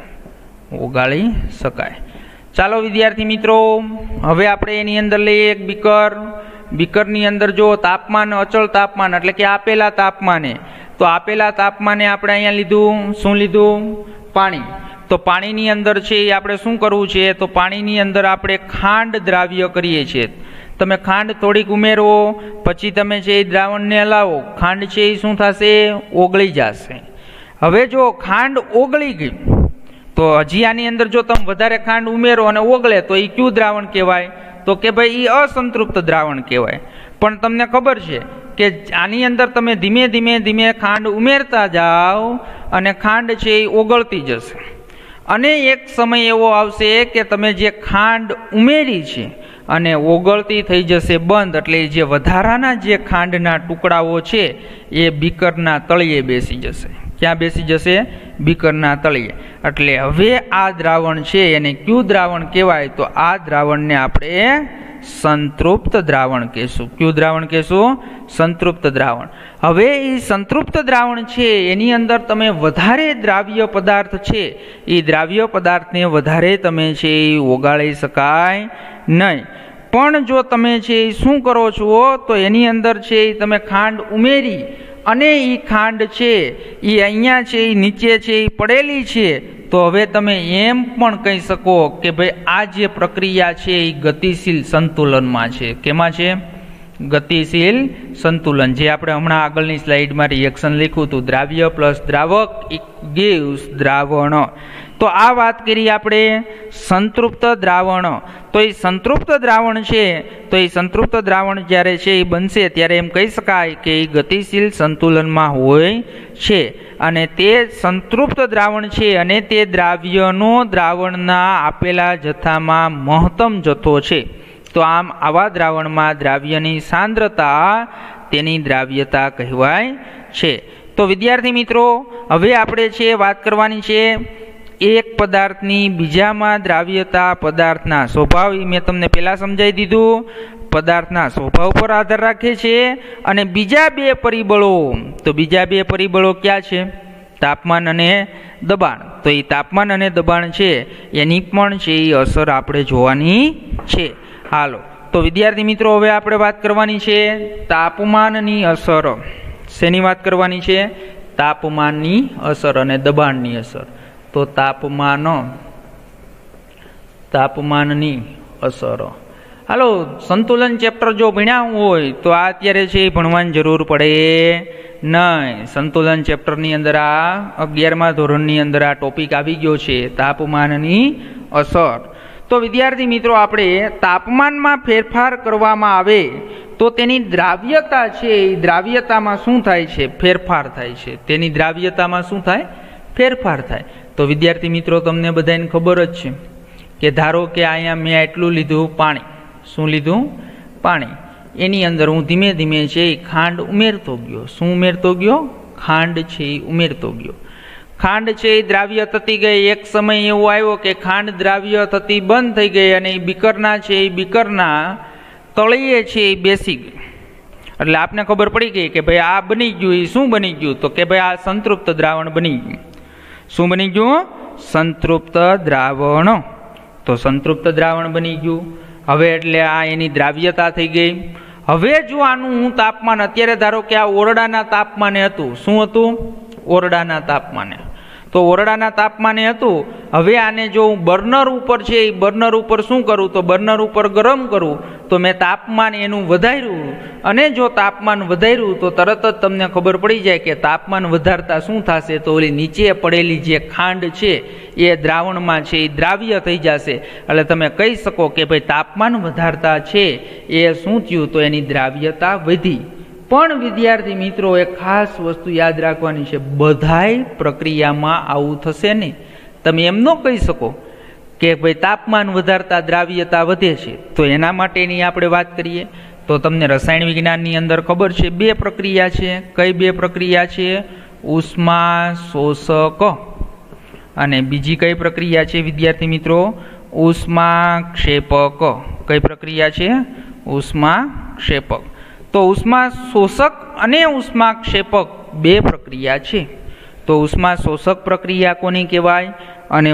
ચાલો વિદ્યાર્થી મિત્રો હવે આપણે એની અંદર લઈએ એક બીકરની અંદર જો તાપમાન અચળ તાપમાન એટલે કે આપેલા તાપમાને, તો આપેલા તાપમાને આપણે અહીંયા લીધું શું લીધું? પાણી. તો પાણીની અંદર છે એ આપણે શું કરવું છે, તો પાણીની અંદર આપણે ખાંડ દ્રાવ્ય કરીએ છીએ. તમે ખાંડ થોડીક ઉમેરો, પછી તમે છે એ દ્રાવણને હલાવો, ખાંડ છે એ શું થશે, ઓગળી જશે. હવે જો ખાંડ ઓગળી ગઈ તો હજી આની અંદર જો તમે વધારે ખાંડ ઉમેરો અને ઓગળે તો એ કયું દ્રાવણ કહેવાય, તો કે ભાઈ એ અસંતૃપ્ત દ્રાવણ કહેવાય. પણ તમને ખબર છે કે આની અંદર તમે ધીમે ધીમે ધીમે ખાંડ ઉમેરતા જાઓ અને ખાંડ છે એ ઓગળતી જશે. અને એક સમય એવો આવશે કે તમે જે ખાંડ ઉમેરી છે અને ઓગળતી થઈ જશે બંધ, એટલે જે વધારાના જે ખાંડના ટુકડાઓ છે એ બીકરના તળિયે બેસી જશે. ક્યાં બેસી જશે, બીકરના તળિયે. એટલે હવે આ દ્રાવણ છે એને કયું દ્રાવણ કહેવાય, તો આ દ્રાવણને આપણે સંતૃપ્ત દ્રાવણ કહેશું. કયું દ્રાવણ કહેશું, સંતૃપ્ત દ્રાવણ. હવે એ સંતૃપ્ત દ્રાવણ છે એની અંદર તમે વધારે દ્રાવ્ય પદાર્થ છે એ દ્રાવ્ય પદાર્થને વધારે તમે છે એ ઓગાળી શકાય નહીં. પણ જો તમે છે એ શું કરો છો, તો એની અંદર છે એ તમે ખાંડ ઉમેરી અને એ ખાંડ છે એ અહીંયા છે એ નીચે છે એ પડેલી છે, તો હવે તમે એમ પણ કહી શકો કે ભાઈ આ જે પ્રક્રિયા છે એ ગતિશીલ સંતુલનમાં છે. કેમાં છે, ગતિશીલ સંતુલન. જે આપણે હમણાં આગળની સ્લાઇડમાં રિએક્શન લખ્યું હતું, દ્રાવ્ય પ્લસ દ્રાવક ગિવ્સ દ્રાવણ. તો આ વાત કરી આપણે સંતૃપ્ત દ્રાવણ. તો એ સંતૃપ્ત દ્રાવણ છે, તો એ સંતૃપ્ત દ્રાવણ જ્યારે છે એ બનશે ત્યારે એમ કહી શકાય કે એ ગતિશીલ સંતુલનમાં હોય છે. અને તે સંતૃપ્ત દ્રાવણ છે અને તે દ્રાવ્યનો દ્રાવણના આપેલા જથ્થામાં મહત્તમ જથ્થો છે. તો આમ આવા દ્રાવણમાં દ્રાવ્યની સાંદ્રતા તેની દ્રાવ્યતા કહેવાય છે. તો વિદ્યાર્થી મિત્રો, હવે આપણે છે વાત કરવાની છે એક પદાર્થની બીજામાં દ્રાવ્યતા પદાર્થના સ્વભાવ. મેં તમને પહેલા સમજાવી દીધું, પદાર્થના સ્વભાવ પર આધાર રાખે છે. અને બીજા બે પરિબળો, તો બીજા બે પરિબળો ક્યાં છે, તાપમાન અને દબાણ. તો એ તાપમાન અને દબાણ છે એની પણ છે એ અસર આપણે જોવાની છે. હાલો, તો વિદ્યાર્થી મિત્રો હવે આપણે વાત કરવાની છે તાપમાનની અસર. શેની વાત કરવાની છે, તાપમાનની અસર અને દબાણની અસર. તો તાપમાનની અસર. હાલો, સંતુલન ચેપ્ટર જો ભણ્યા હોય તો આ અત્યારે છે એ ભણવાની જરૂર પડે નહીં. સંતુલન ચેપ્ટરની અંદર આ 11મા ધોરણની અંદર આ ટોપિક આવી ગયો છે, તાપમાનની અસર. તો વિદ્યાર્થી મિત્રો, આપણે તાપમાનમાં ફેરફાર કરવામાં આવે તો તેની દ્રાવ્યતા છે એ દ્રાવ્યતામાં શું થાય છે, ફેરફાર થાય છે. તેની દ્રાવ્યતામાં શું થાય, ફેરફાર થાય. તો વિદ્યાર્થી મિત્રો, તમને બધાને ખબર જ છે કે ધારો કે અહીંયા મેં એટલું લીધું પાણી. શું લીધું, પાણી. એની અંદર હું ધીમે ધીમે છે એ ખાંડ ઉમેરતો ગયો. શું ઉમેરતો ગયો, ખાંડ છે એ ઉમેરતો ગયો. ખાંડ છે એ દ્રાવ્ય થતી ગઈ. એક સમય એવો આવ્યો કે ખાંડ દ્રાવ્ય થતી બંધ થઈ ગઈ અને એ બીકરના છે એ બીકરના તળિયે છે એ બેસી ગઈ. એટલે આપને ખબર પડી ગઈ કે ભાઈ આ બની ગયું. એ શું બની ગયું, તો કે ભાઈ આ સંતૃપ્ત દ્રાવણ બની ગયું. શું બની ગયું, સંતૃપ્ત દ્રાવણ. તો સંતૃપ્ત દ્રાવણ બની ગયું. હવે એટલે આ એની દ્રાવ્યતા થઈ ગઈ. હવે જો આનું હું તાપમાન, અત્યારે ધારો કે આ ઓરડાના તાપમાને હતું. શું હતું, ઓરડાના તાપમાને. તો ઓરડાના તાપમાને હતું. હવે આને જો હું બર્નર ઉપર છે એ બર્નર ઉપર શું કરું, તો બર્નર ઉપર ગરમ કરું તો મેં તાપમાન એનું વધાર્યું. અને જો તાપમાન વધાર્યું તો તરત જ તમને ખબર પડી જાય કે તાપમાન વધારતા શું થશે, તો ઓલી નીચે પડેલી જે ખાંડ છે એ દ્રાવણમાં છે એ દ્રાવ્ય થઈ જશે. એટલે તમે કહી શકો કે ભાઈ તાપમાન વધારતા છે એ શું થયું, તો એની દ્રાવ્યતા વધી. પણ વિદ્યાર્થી મિત્રો, એક ખાસ વસ્તુ યાદ રાખવાની છે, બધાય પ્રક્રિયામાં આવું થશે નહીં. તમે એમ ન કહી શકો કે ભાઈ તાપમાન વધારતા દ્રાવ્યતા વધે છે. તો એના માટેની આપણે વાત કરીએ તો તમને રસાયણ વિજ્ઞાનની અંદર ખબર છે બે પ્રક્રિયા છે. કઈ બે પ્રક્રિયા છે, ઉષ્મા શોષક અને બીજી કઈ પ્રક્રિયા છે વિદ્યાર્થી મિત્રો, ઉષ્માક્ષેપક. કઈ પ્રક્રિયા છે, ઉષ્માક્ષેપક. તો ઉષ્મા શોષક અને ઉષ્માક્ષેપક બે પ્રક્રિયા છે. તો ઉષ્મા શોષક પ્રક્રિયા કોને કહેવાય અને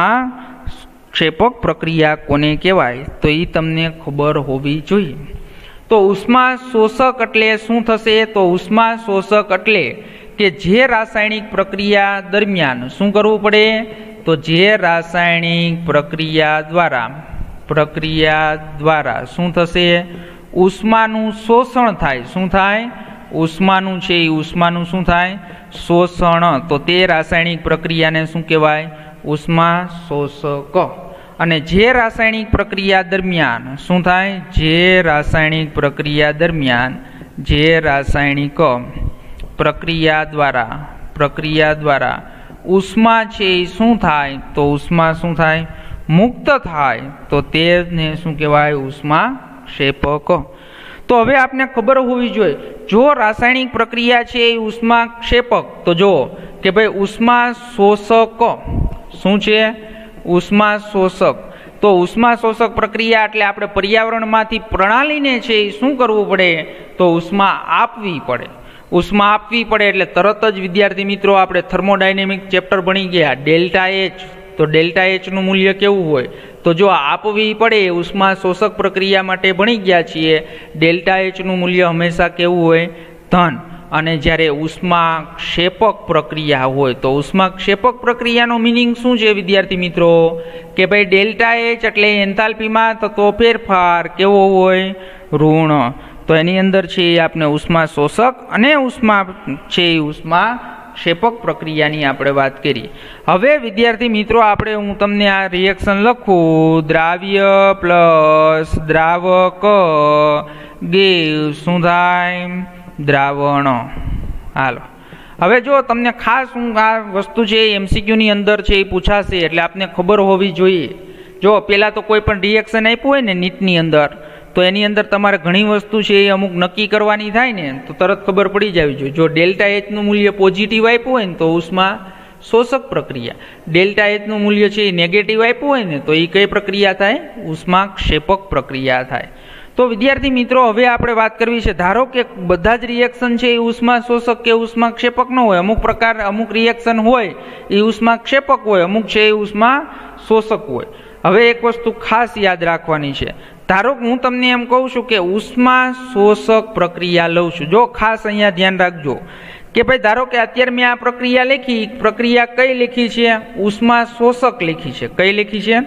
ઉષ્માક્ષેપક પ્રક્રિયા કોને કહેવાય, તો એ તમને ખબર હોવી જોઈએ. તો ઉષ્મા શોષક એટલે શું થશે, તો ઉષ્મા શોષક એટલે કે જે રાસાયણિક પ્રક્રિયા દરમિયાન શું કરવું પડે, તો જે રાસાયણિક પ્રક્રિયા દ્વારા શું થશે? ઉષ્માનું શોષણ થાય. શું થાય? ઉષ્માનું છે એ ઉષ્માનું શું થાય? શોષણ. તો તે રાસાયણિક પ્રક્રિયાને શું કહેવાય? ઉષ્મા શોષક. અને જે રાસાયણિક પ્રક્રિયા દરમિયાન શું થાય? જે રાસાયણિક પ્રક્રિયા દ્વારા ઉષ્મા છે એ શું થાય? તો ઉષ્મા શું થાય? મુક્ત થાય. તો તેને શું કહેવાય? ઉષ્મા ક્ષેપક. તો હવે આપને ખબર હોવી જોઈએ, જો રાસાયણિક પ્રક્રિયા છે એ ઉષ્મા ક્ષેપક, તો જો કે ભાઈ ઉષ્મા શોષક શું છે? ઉષ્મા શોષક. તો ઉષ્મા શોષક પ્રક્રિયા એટલે આપણે પર્યાવરણમાંથી પ્રણાલીને છે એ શું કરવું પડે? તો ઉષ્મા આપવી પડે. ઉષ્મા આપવી પડે એટલે તરત જ વિદ્યાર્થી મિત્રો આપણે થર્મોડાયનેમિક ચેપ્ટર ભણી ગયા. ડેલ્ટા એચ, તો ડેલ્ટા એચ નું મૂલ્ય કેવું હોય? તો જો આપવી પડે, ઉષ્મા શોષક પ્રક્રિયા માટે ભણી ગયા છીએ, ડેલ્ટા એચ નું મૂલ્ય હંમેશા કેવું હોય? ધન. અને જ્યારે ઉષ્મા ક્ષેપક પ્રક્રિયા હોય તો ઉષ્મા ક્ષેપક પ્રક્રિયાનો મિનિંગ શું છે વિદ્યાર્થી મિત્રો? કે ભાઈ ડેલ્ટા એચ એટલે એન્થાલ્પીમાં થતો ફેરફાર કેવો હોય? ઋણ. તો એની અંદર છે આપણે ઉષ્મા શોષક અને ઉષ્મા છે ઉષ્મા ક્ષેપક પ્રક્રિયાની આપણે વાત કરી. હવે વિદ્યાર્થી મિત્રો હું તમને આ રિએક્શન લખું, દ્રાવ્ય પ્લસ દ્રાવક ગેવ શું થાય? દ્રાવણ. હાલો, હવે જો તમને ખાસ આ વસ્તુ છે એમસીક્યુ ની અંદર છે એ પૂછાશે એટલે આપને ખબર હોવી જોઈએ. જો પેલા તો કોઈ પણ રિએક્શન આપ્યું હોય ને નીટની અંદર, તો એની અંદર તમારે ઘણી વસ્તુ છે એ અમુક નક્કી કરવાની થાય ને, તો તરત ખબર પડી જવી જોઈએ. જો ડેલ્ટા એચ નું મૂલ્ય પોઝિટિવ આપ્યું હોય ને તો ઉષ્મા શોષક પ્રક્રિયા, ડેલ્ટા એચ નું મૂલ્ય છે એ નેગેટિવ આપ્યું હોય ને તો એ કઈ પ્રક્રિયા થાય? ઉષ્મા ક્ષેપક પ્રક્રિયા થાય. તો વિદ્યાર્થી મિત્રો હવે આપણે વાત કરવી છે, ધારો કે બધા જ રિએક્શન છે એ ઉષ્મા શોષક કે ઉષ્મા ક્ષેપક ન હોય. અમુક રિએક્શન હોય એ ઉષ્મા ક્ષેપક હોય, અમુક છે એ ઉષ્મા શોષક હોય. હવે એક વસ્તુ ખાસ યાદ રાખવાની છે. ધારો કે હું તમને એમ કહું છું કે ઉષ્મા શોષક પ્રક્રિયા લઉં છું. જો ખાસ અહીંયા ધ્યાન રાખજો કે ભાઈ ધારો કે અત્યારે મેં આ પ્રક્રિયા લખી, પ્રક્રિયા કઈ લખી છે? ઉષ્મા શોષક લખી છે. કઈ લખી છે?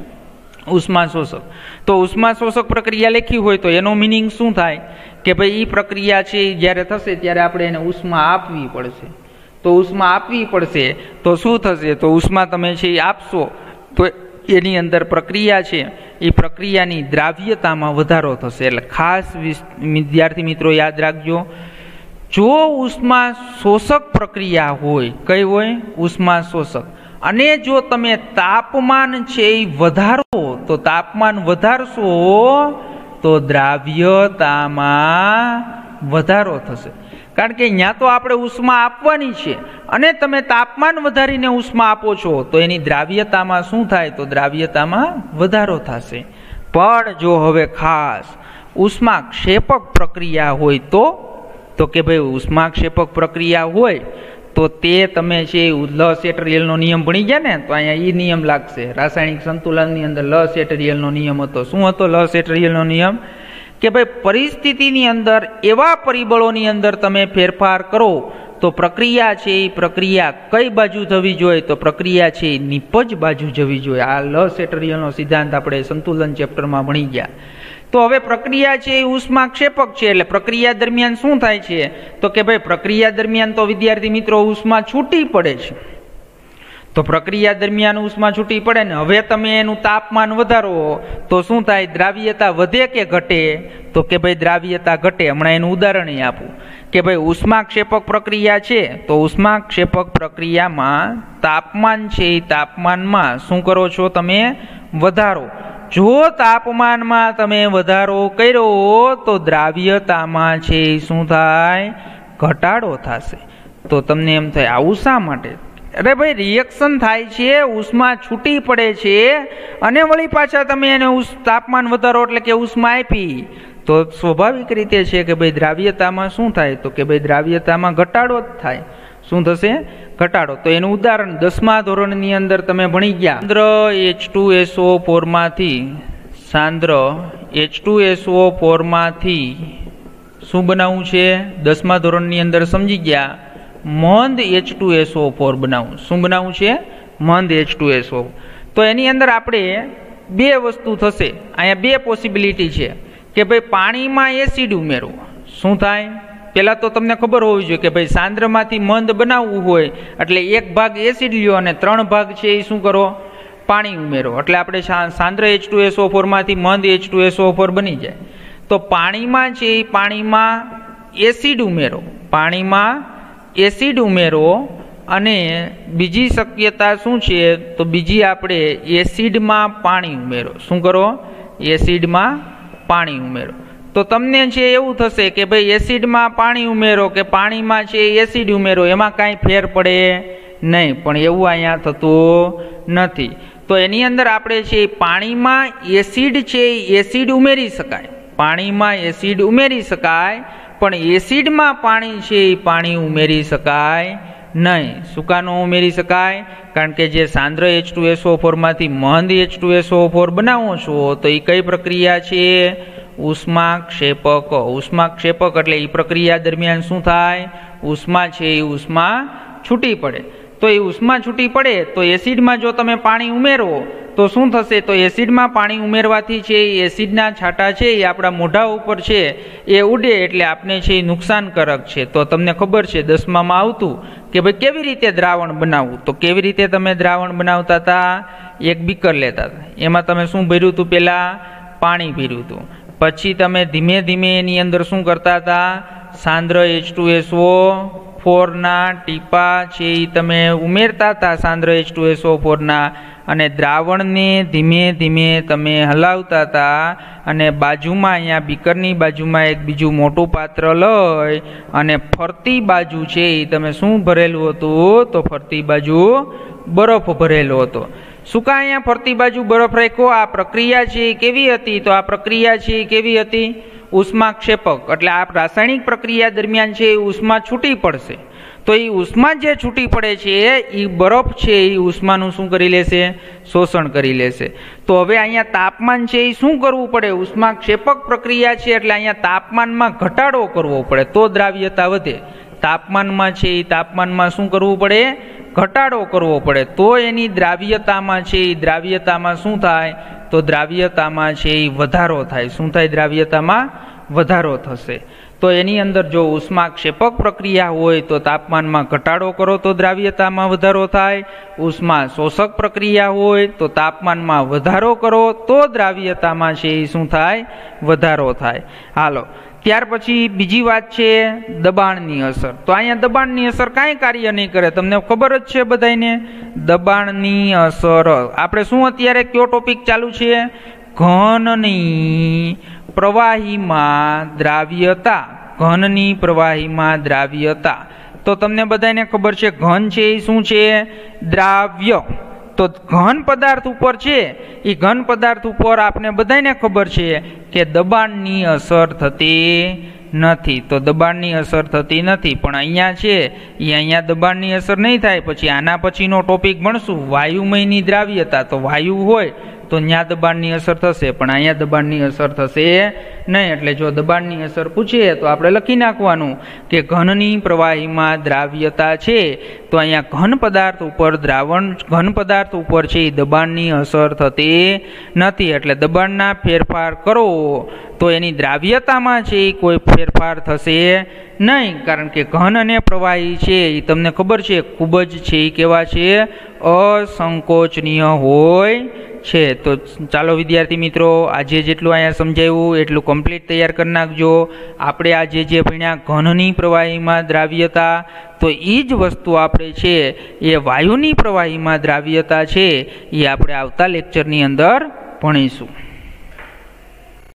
ઉષ્મા શોષક. તો ઉષ્મા શોષક પ્રક્રિયા લખી હોય તો એનો મિનિંગ શું થાય? કે ભાઈ એ પ્રક્રિયા છે જ્યારે થશે ત્યારે આપણે એને ઉષ્મા આપવી પડશે. તો ઉષ્મા આપવી પડશે તો શું થશે? તો ઉષ્મા તમે છે એ આપશો તો એની અંદર પ્રક્રિયા છે એ પ્રક્રિયાની દ્રાવ્યતામાં વધારો થશે. એટલે ખાસ વિદ્યાર્થી મિત્રો યાદ રાખજો, જો ઉષ્મા શોષક પ્રક્રિયા હોય, કઈ હોય? ઉષ્મા શોષક. અને જો તમે તાપમાન છે એ વધારો, તો તાપમાન વધારશો તો દ્રાવ્યતામાં વધારો થશે. કારણ કે અહીંયા તો આપણે ઉષ્મા આપવાની છે અને તમે તાપમાન વધારીને ઉષ્મા આપો છો તો એની દ્રાવ્યતામાં શું થાય? તો દ્રાવ્યતામાં વધારો થશે. પણ જો હવે ખાસ ઉષ્મા ક્ષેપક પ્રક્રિયા હોય તો કે ભાઈ ઉષ્મા ક્ષેપક પ્રક્રિયા હોય તો તે તમે છે લસેટરીયલનો નિયમ ભણી ગયા ને, તો અહીંયા એ નિયમ લાગશે. રાસાયણિક સંતુલનની અંદર લસેટરીયલનો નિયમ હતો. શું હતો લસેટરીયલનો નિયમ? કે ભાઈ પરિસ્થિતિની અંદર એવા પરિબળોની અંદર તમે ફેરફાર કરો તો પ્રક્રિયા છે એ પ્રક્રિયા કઈ બાજુ જવી જોઈએ? તો પ્રક્રિયા છે એ નિપજ બાજુ જવી જોઈએ. આ લસેટરીયલનો સિદ્ધાંત આપણે સંતુલન ચેપ્ટરમાં ભણી ગયા. તો હવે પ્રક્રિયા છે એ ઉષ્મા ક્ષેપક છે એટલે પ્રક્રિયા દરમિયાન શું થાય છે? તો કે ભાઈ પ્રક્રિયા દરમિયાન તો વિદ્યાર્થી મિત્રો ઉષ્મા છૂટી પડે છે. તો પ્રક્રિયા દરમિયાન ઉષ્મા છૂટી પડે ને, હવે તમે એનું તાપમાન વધારો તો શું થાય? દ્રાવ્યતા વધે કે ઘટે? તો કે ભાઈ દ્રાવ્યતા ઘટે. હમણાં એનું ઉદાહરણ આપું કે ભાઈ ઉષ્મા ક્ષેપક પ્રક્રિયા છે તો ઉષ્મા ક્ષેપક પ્રક્રિયામાં તાપમાન છે એ તાપમાનમાં શું કરો છો તમે? વધારો. જો તાપમાનમાં તમે વધારો કર્યો તો દ્રાવ્યતામાં છે શું થાય? ઘટાડો થશે. તો તમને એમ થાય આવું શા માટે? અરે ભાઈ રિએક્શન થાય છે, ઉષ્મા છૂટી પડે છે અને વળી પાછા તમે એને તાપમાન વધારો એટલે કે ઉષ્મા આપી તો સ્વાભાવિક રીતે છે કે ભાઈ દ્રાવ્યતામાં શું થાય? તો કે ભાઈ દ્રાવ્યતામાં ઘટાડો જ થાય. શું થશે? ઘટાડો. તો એનું ઉદાહરણ 10મા ધોરણની અંદર તમે ભણી ગયા. સાંદ્ર H2SO4 માંથી શું બનાવવું છે? 10મા ધોરણની અંદર સમજી ગયા. મંદ H2SO4 બનાવવું. શું બનાવવું છે? મંદ H2SO। તો એની અંદર આપણે બે વસ્તુ થશે, અહીંયા બે પોસિબિલિટી છે કે ભાઈ પાણીમાં એસિડ ઉમેરવું, શું થાય? પહેલાં તો તમને ખબર હોવી જોઈએ કે ભાઈ સાંદ્રમાંથી મંદ બનાવવું હોય એટલે 1 ભાગ એસિડ લ્યો અને 3 ભાગ છે એ શું કરો? પાણી ઉમેરો, એટલે આપણે સાંદ્ર H2SO4 માંથી મંદ H2SO4 બની જાય। તો પાણીમાં છે એ પાણીમાં એસિડ ઉમેરો, પાણીમાં એસિડ ઉમેરો અને બીજી શક્યતા શું છે? તો બીજી આપણે એસિડમાં પાણી ઉમેરો, શું કરો? એસિડમાં પાણી ઉમેરો। તો તમને છે એવું થશે કે ભાઈ એસિડમાં પાણી ઉમેરો કે પાણીમાં છે એસિડ ઉમેરો એમાં કાંઈ ફેર પડે નહીં, પણ એવું અહીંયા થતું નથી। તો એની અંદર આપણે છે પાણીમાં એસિડ છે એસિડ ઉમેરી શકાય, પાણીમાં એસિડ ઉમેરી શકાય, પણ એસિડમાં પાણી છે એ પાણી ઉમેરી શકાય નહીં। શું કામ ન ઉમેરી શકાય? કારણ કે જે સાંદ્ર H2SO4 માંથી મંદ H2SO4 બનાવો છો તો એ કઈ પ્રક્રિયા છે? ઉષ્માક્ષેપક। ઉષ્માક્ષેપક એટલે એ પ્રક્રિયા દરમિયાન શું થાય? ઉષ્મા છે એ ઉષ્મા છૂટી પડે। તો એ ઉષ્મા છૂટી પડે તો એસિડમાં જો તમે પાણી ઉમેરો તો શું થશે? તો એસિડમાં પાણી ઉમેરવાથી છે એસિડના છાંટા છે એ આપણા મોઢા ઉપર છે એ ઉડે એટલે આપને છે એ નુકસાનકારક છે। તો તમને ખબર છે 10મામાં આવતું કે ભાઈ કેવી રીતે દ્રાવણ બનાવવું, તો કેવી રીતે તમે દ્રાવણ બનાવતા હતા? એક બીકર લેતા હતા, એમાં તમે શું ભર્યું હતું? પહેલાં પાણી ભર્યું હતું, પછી તમે ધીમે ધીમે એની અંદર શું કરતા હતા? સાંદ્ર H2SO4 ના ટીપા છે એ તમે ઉમેરતા હતા સાંદ્ર H2SO4 ના, અને દ્રાવણને ધીમે ધીમે તમે હલાવતા હતા અને બાજુમાં અહીંયા બીકરની બાજુમાં એક બીજું મોટું પાત્ર લઈ અને ફરતી બાજુ છે એ તમે શું ભરેલું હતું? તો ફરતી બાજુ બરફ ભરેલો હતો। શું કાં અહીંયા ફરતી બાજુ બરફ રાખ્યો? આ પ્રક્રિયા છે એ કેવી હતી? તો આ પ્રક્રિયા છે એ કેવી હતી? ઉષ્માક્ષેપક, એટલે આ રાસાયણિક પ્રક્રિયા દરમિયાન છે એ ઉષ્મા છૂટી પડશે। તો એ ઉષ્મા જે છૂટી પડે છે એ બરફ છે એ ઉષ્માનું શું કરી લેશે? શોષણ કરી લેશે। તો હવે અહીંયા તાપમાન છે એ શું કરવું પડે? ઉષ્માક્ષેપક પ્રક્રિયા છે એટલે અહીંયા તાપમાનમાં ઘટાડો કરવો પડે તો દ્રાવ્યતા વધે। તાપમાનમાં છે એ તાપમાનમાં શું કરવું પડે? ઘટાડો કરવો પડે તો એની દ્રાવ્યતામાં છે એ દ્રાવ્યતામાં શું થાય? તો દ્રાવ્યતામાં છે એ વધારો થાય। શું થાય? દ્રાવ્યતામાં વધારો થશે। તો એની અંદર જો ઉષ્માક્ષેપક પ્રક્રિયા હોય તો તાપમાનમાં ઘટાડો કરો તો દ્રાવ્યતામાં વધારો થાય, ઉષ્મા શોષક પ્રક્રિયા હોય તો તાપમાનમાં વધારો કરો તો દ્રાવ્યતામાં છે એ શું થાય? વધારો થાય। હાલો, ત્યાર પછી બીજી વાત છે દબાણની અસર। તો અહીંયા દબાણની અસર કાંઈ કાર્ય નહીં કરે, તમને ખબર જ છે બધાને। દબાણની અસર આપણે શું અત્યારે કયો ટોપિક ચાલુ છે? ઘનની પ્રવાહીમાં દ્રાવ્યતા, ઘનની પ્રવાહીમાં દ્રાવ્યતા। તો તમને બધાને ખબર છે ઘન છે એ શું છે? દ્રાવ્ય। તો ઘન પદાર્થ ઉપર છે એ ઘન પદાર્થ ઉપર આપણે બધાને ખબર છે કે દબાણની અસર થતી નથી। તો દબાણની અસર થતી નથી, પણ અહીંયા છે એ અહીંયા દબાણની અસર નહીં થાય। પછી આના પછીનો ટોપિક ભણશું વાયુમયની દ્રાવ્યતા। તો વાયુ હોય તો ત્યાં દબાણની અસર થશે, પણ અહીંયા દબાણની અસર થશે નહીં। એટલે જો દબાણની અસર પૂછે તો આપણે લખી નાખવાનું કે ઘનની પ્રવાહીમાં દ્રાવ્યતા છે તો અહીંયા ઘન પદાર્થ ઉપર ઘન પદાર્થ ઉપર છે એ દબાણની અસર થતી નથી। એટલે દબાણના ફેરફાર કરો તો એની દ્રાવ્યતામાં છે એ કોઈ ફેરફાર થશે નહીં, કારણ કે ઘન અને પ્રવાહી છે એ તમને ખબર છે ખૂબ જ છે એ કેવા છે? અસંકોચનીય હોય છે। તો ચાલો વિદ્યાર્થી મિત્રો, આજે જેટલું અહીંયા સમજાવ્યું એટલું કમ્પ્લીટ તૈયાર કરી નાખજો। આપણે આજે જે ભણ્યા ઘનની પ્રવાહીમાં દ્રાવ્યતા, તો એ જ વસ્તુ આપણે છે એ વાયુની પ્રવાહીમાં દ્રાવ્યતા છે એ આપણે આવતા લેક્ચરની અંદર ભણીશું।